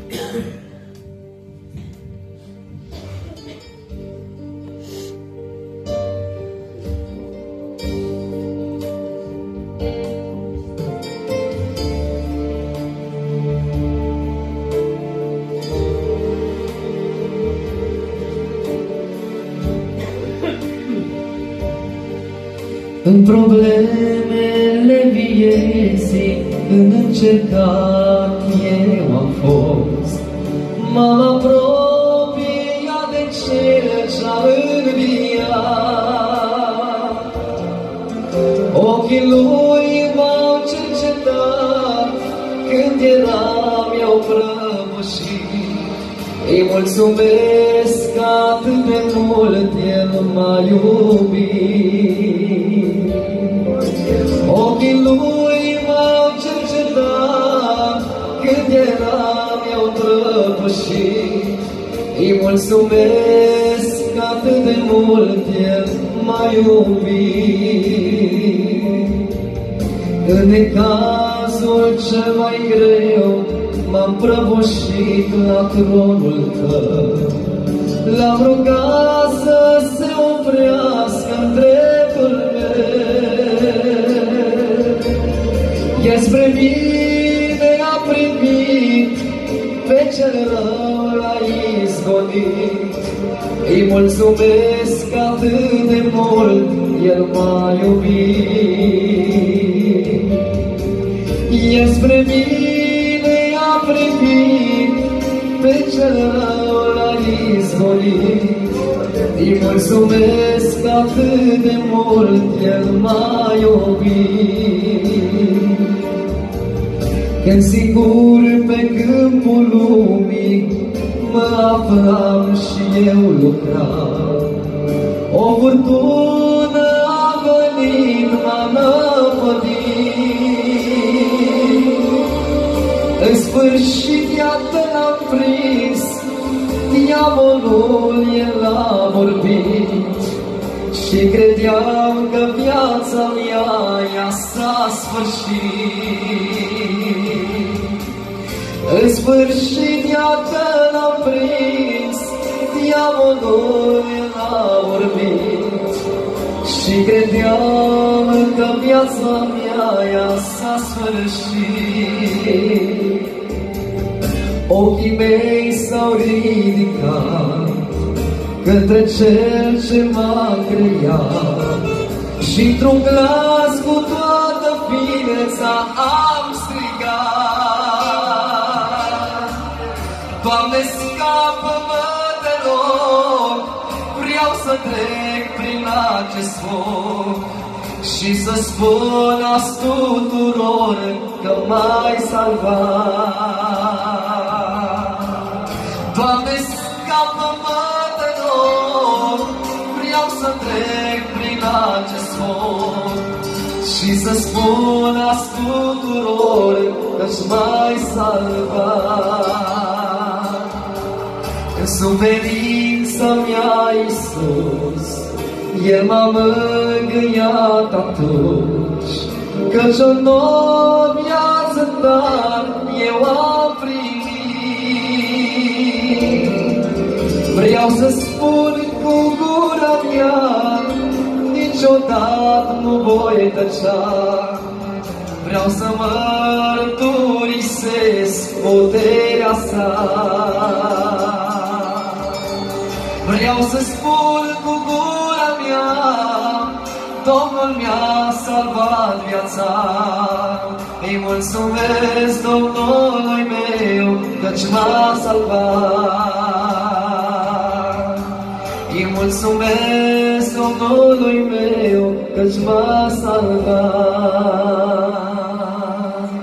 În problemele vieții, în încercat eu am fost. M-am apropiat de Cel ce-a înviat. Ochii Lui m-au cercetat, când eram eu prăbușit. Îi mulțumesc că atât de mult El m-a iubit. Ochii Lui m-au cercetat, când eram eu prăbușit. Îi mulțumesc că atât de mult El m-a iubit. În necazul cel mai greu m-am prăbușit la tronul Tău. L-am rugat să se oprească-n dreptul meu. El spre mine a primit, pe cel rău l-a izgonit. Îi mulțumesc că atât de mult El m-a iubit. El spre mine a primit, pe cel rău l-a izgonit. Îi mulțumesc că atât de mult El m-a iubit. Când singur pe câmpul lumii mă aflam și eu lucram, o furtună a venit, m-a năpădit. În sfârșit, iată, l-am prins, diavolul el a vorbit. Și credeam că viața mea ea s-a sfârșit. În sfârșit, iată, l-am prins, diavolul el a vorbit. Și credeam că viața mea ea s-a sfârșit. Ochii mei s-au ridicat către Cel ce m-a creat. Și într-un glas cu toată ființa am strigat: Doamne, scapă-mă, te rog, vreau să trec prin acest foc și să spun azi tuturor că m-ai salvat. Doamne, scapă-mă, te rog, vreau să trec prin acest foc și să spun azi tuturor că-ți m-ai salvat. În suferința mea, Iisus, El m-a mângâiat atunci, căci o nouă viață dar eu am primit. Vreau să spun cu gura mea, niciodată nu voi tăcea. Vreau să mărturisesc puterea sa. Vreau să spun cu gura mea, Domnul mi-a salvat viața. Îi mulțumesc Domnului meu, căci m-a salvat. Îi mulțumesc Domnului meu, căci m-a salvat.